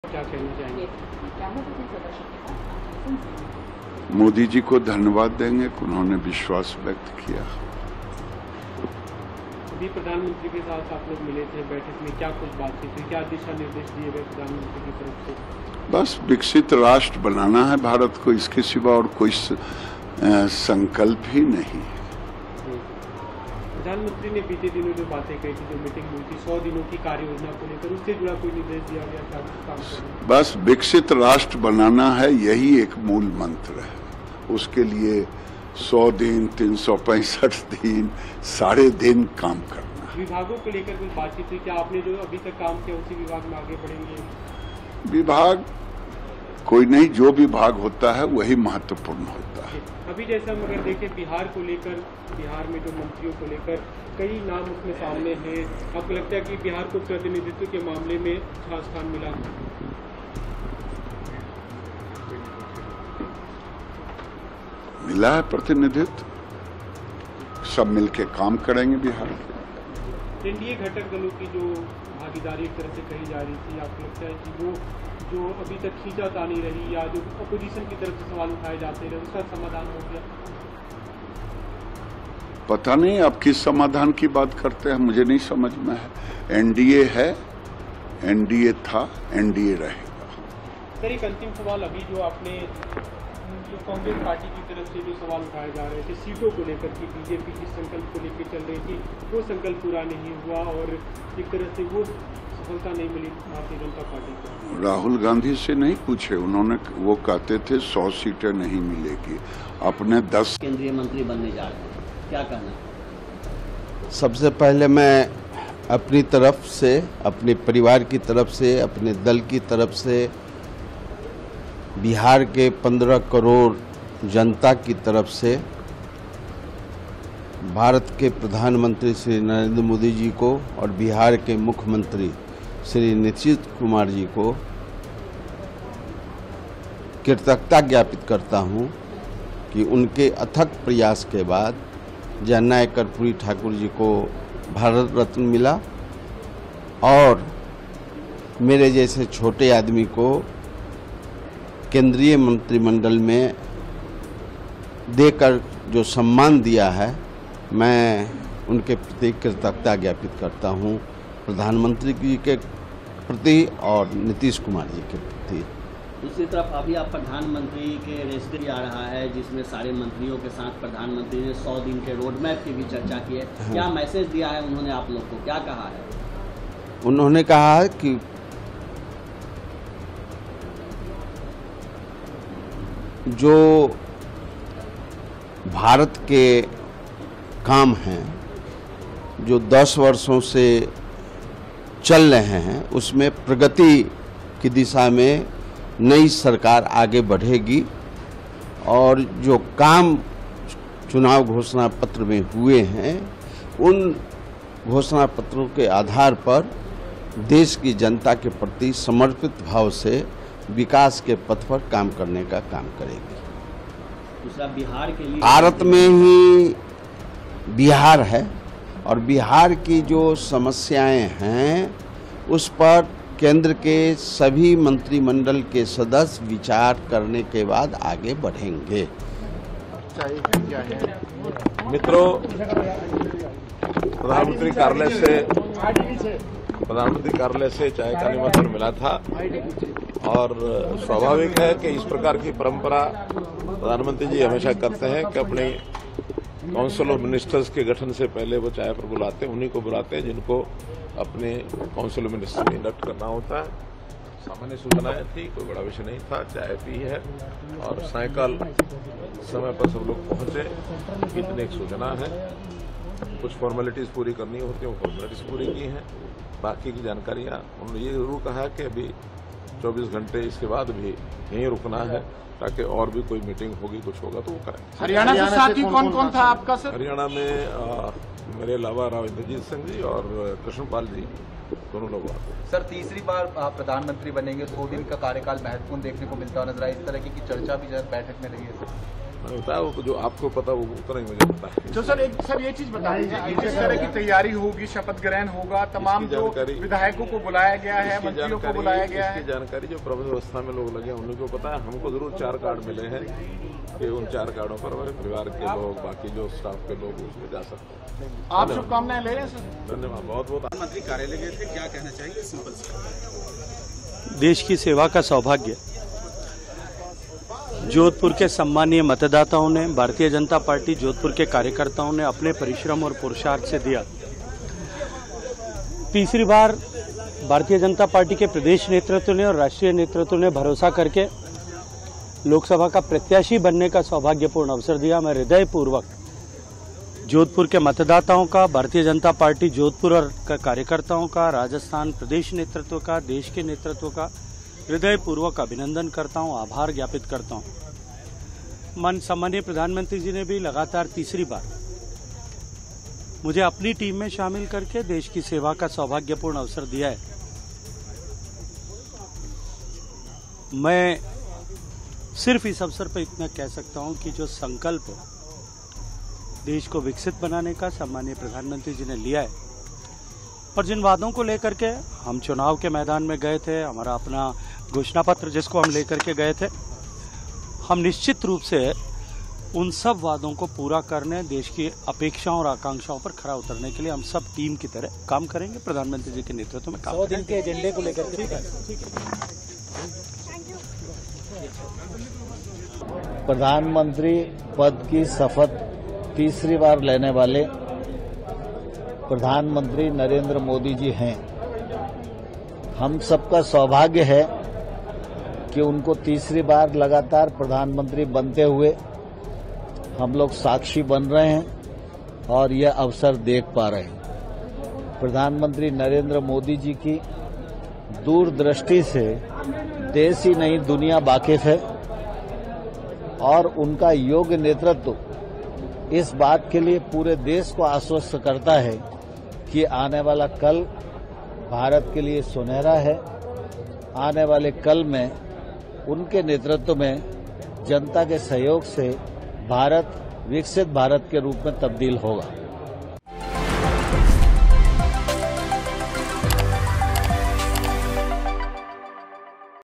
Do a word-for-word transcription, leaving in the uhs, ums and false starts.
क्या कहना चाहेंगे? मोदी जी को धन्यवाद देंगे कि उन्होंने विश्वास व्यक्त किया। अभी प्रधानमंत्री के साथ आप लोग मिले थे, बैठक में क्या कुछ बातचीत हुई, क्या दिशा निर्देश दिए गए प्रधानमंत्री की तरफ से? बस विकसित राष्ट्र बनाना है भारत को, इसके सिवा और कोई संकल्प ही नहीं। प्रधानमंत्री ने बीते दिनों जो बातें कही थी, जो मीटिंग हुई थी सौ दिनों की कार्य योजना को लेकर, उससे जुड़ा कोई निर्देश दिया गया था? काम बस विकसित राष्ट्र बनाना है, यही एक मूल मंत्र है। उसके लिए सौ दिन, तीन सौ पैंसठ दिन, साढ़े दिन काम करना। विभागों को लेकर कुछ बातचीत हुई? क्या आपने जो अभी तक काम किया उसी विभाग में आगे बढ़ेंगे? विभाग कोई नहीं, जो विभाग होता है वही महत्वपूर्ण होता है। अभी जैसे हम अगर देखें बिहार को लेकर, बिहार में जो मंत्रियों को लेकर कई नाम उसमें सामने हैं, आपको लगता है कि बिहार को प्रतिनिधित्व के मामले में अच्छा स्थान मिला? मिला है प्रतिनिधित्व, सब मिलके काम करेंगे बिहार के। एनडीए घटक दलों की जो भागीदारी एक तरह से कही जा रही थी, आपको लगता है कि वो जो अभी तक खींचातानी रही या जो अपोजिशन की तरफ से सवाल उठाए जाते रहे, उसका समाधान हो गया? पता नहीं आप किस समाधान की बात करते हैं, मुझे नहीं समझ में है। एनडीए है, एनडीए था, एनडीए रहेगा। सर एक अंतिम सवाल, अभी जो आपने जो कांग्रेस पार्टी की तरफ से जो सवाल उठाए जा रहे थे सीटों को लेकर कि बीजेपी जिस संकल्प को लेकर चल रही थी वो संकल्प पूरा नहीं हुआ और एक तरह से वो सफलता नहीं मिली भारतीय जनता पार्टी को। राहुल गांधी से नहीं पूछे, उन्होंने वो कहते थे सौ सीटें नहीं मिलेगी, अपने दस केंद्रीय मंत्री बनने जा रहे हैं, क्या कहना? सबसे पहले मैं अपनी तरफ से, अपने परिवार की तरफ से, अपने दल की तरफ से, बिहार के पंद्रह करोड़ जनता की तरफ से भारत के प्रधानमंत्री श्री नरेंद्र मोदी जी को और बिहार के मुख्यमंत्री श्री नीतीश कुमार जी को कृतज्ञता ज्ञापित करता हूं कि उनके अथक प्रयास के बाद जननायक कर्पूरी ठाकुर जी को भारत रत्न मिला और मेरे जैसे छोटे आदमी को केंद्रीय मंत्रिमंडल में देकर जो सम्मान दिया है, मैं उनके प्रति कृतज्ञता ज्ञापित करता हूं, प्रधानमंत्री जी के प्रति और नीतीश कुमार जी के प्रति। दूसरी तरफ अभी आप प्रधानमंत्री के रेस्ट आ रहा है जिसमें सारे मंत्रियों के साथ प्रधानमंत्री ने सौ दिन के रोड मैप की भी चर्चा की है। हाँ। क्या मैसेज दिया है उन्होंने आप लोग को, क्या कहा है? उन्होंने कहा है कि जो भारत के काम हैं, जो दस वर्षों से चल रहे हैं, उसमें प्रगति की दिशा में नई सरकार आगे बढ़ेगी और जो काम चुनाव घोषणा पत्र में हुए हैं, उन घोषणा पत्रों के आधार पर देश की जनता के प्रति समर्पित भाव से विकास के पथ पर काम करने का काम करेगी। दूसरा, बिहार के लिए भारत में ही बिहार है और बिहार की जो समस्याएं हैं उस पर केंद्र के सभी मंत्रिमंडल के सदस्य विचार करने के बाद आगे बढ़ेंगे। मित्रों, प्रधानमंत्री कार्यालय से प्रधानमंत्री कार्यालय से चाय का निमंत्रण मिला था और स्वाभाविक है कि इस प्रकार की परंपरा प्रधानमंत्री जी हमेशा करते हैं कि अपने काउंसिल ऑफ मिनिस्टर्स के गठन से पहले वो चाय पर बुलाते हैं, उन्हीं को बुलाते हैं जिनको अपने काउंसिल ऑफ मिनिस्टर्स में इंडक्ट करना होता है। सामान्य सूचनाएं थी, कोई बड़ा विषय नहीं था, चाय पी है और सायकाल समय पर सब लोग पहुंचे। इतनी एक सूचना है, कुछ फॉर्मेलिटीज पूरी करनी होती है, वो फॉर्मेलिटीज पूरी की हैं। बाकी की जानकारियां उन्होंने ये जरूर कहा है कि अभी चौबीस घंटे इसके बाद भी यहीं रुकना है ताकि और भी कोई मीटिंग होगी, कुछ होगा तो वो करें। हरियाणा से साथी कौन कौन था आपका सर? हरियाणा में आ, मेरे अलावा राव इंद्रजीत सिंह जी और कृष्णपाल जी दोनों लोग आते हैं। सर तीसरी बार प्रधानमंत्री बनेंगे, सौ दिन का कार्यकाल महत्वपूर्ण देखने को मिलता है नजर आया, इस तरह की चर्चा भी बैठक में रही है सर? मैंने बताया वो जो आपको पता वो उतना ही मुझे पता है। तो सर एक सर ये चीज बता दीजिए, जिस तरह की तैयारी होगी, शपथ ग्रहण होगा, तमाम जो विधायकों को बुलाया गया है, मंत्रियों को बुलाया गया है, इसकी जानकारी जो प्रबंध व्यवस्था में लोग लगे उन्हीं को पता है। हमको जरूर चार कार्ड मिले हैं कि उन चार कार्डों पर हमारे परिवार के लोग, बाकी जो स्टाफ के लोग उसमें जा सकते हैं। आप शुभकामनाएं ले रहे हैं सर? धन्यवाद, बहुत बहुत। प्रधानमंत्री कार्यालय गए थे, क्या कहना चाहेंगे? सिंपल सा। देश की सेवा का सौभाग्य जोधपुर के सम्मानीय मतदाताओं ने, भारतीय जनता पार्टी जोधपुर के कार्यकर्ताओं ने अपने परिश्रम और पुरुषार्थ से दिया। तीसरी बार भारतीय जनता पार्टी के प्रदेश नेतृत्व ने और राष्ट्रीय नेतृत्व ने भरोसा करके लोकसभा का प्रत्याशी बनने का सौभाग्यपूर्ण अवसर दिया। मैं हृदयपूर्वक जोधपुर के मतदाताओं का, भारतीय जनता पार्टी जोधपुर और कार्यकर्ताओं का, राजस्थान प्रदेश नेतृत्व का, देश के नेतृत्व का हृदयपूर्वक अभिनंदन करता हूं, आभार ज्ञापित करता हूं। मन सम्मानीय प्रधानमंत्री जी ने भी लगातार तीसरी बार मुझे अपनी टीम में शामिल करके देश की सेवा का सौभाग्यपूर्ण अवसर दिया है। मैं सिर्फ इस अवसर पर इतना कह सकता हूं कि जो संकल्प देश को विकसित बनाने का सम्मानीय प्रधानमंत्री जी ने लिया है और जिन वादों को लेकर के हम चुनाव के मैदान में गए थे, हमारा अपना घोषणा पत्र जिसको हम लेकर के गए थे, हम निश्चित रूप से उन सब वादों को पूरा करने, देश की अपेक्षाओं और आकांक्षाओं पर खरा उतरने के लिए हम सब टीम की तरह काम करेंगे। प्रधानमंत्री जी के नेतृत्व में काम सौ दिन के एजेंडे को लेकर के प्रधानमंत्री पद की शपथ तीसरी बार लेने वाले प्रधानमंत्री नरेंद्र मोदी जी हैं। हम सबका सौभाग्य है कि उनको तीसरी बार लगातार प्रधानमंत्री बनते हुए हम लोग साक्षी बन रहे हैं और यह अवसर देख पा रहे हैं। प्रधानमंत्री नरेंद्र मोदी जी की दूरदृष्टि से देश ही नहीं दुनिया वाकिफ है और उनका योग्य नेतृत्व इस बात के लिए पूरे देश को आश्वस्त करता है कि आने वाला कल भारत के लिए सुनहरा है। आने वाले कल में उनके नेतृत्व में जनता के सहयोग से भारत विकसित भारत के रूप में तब्दील होगा।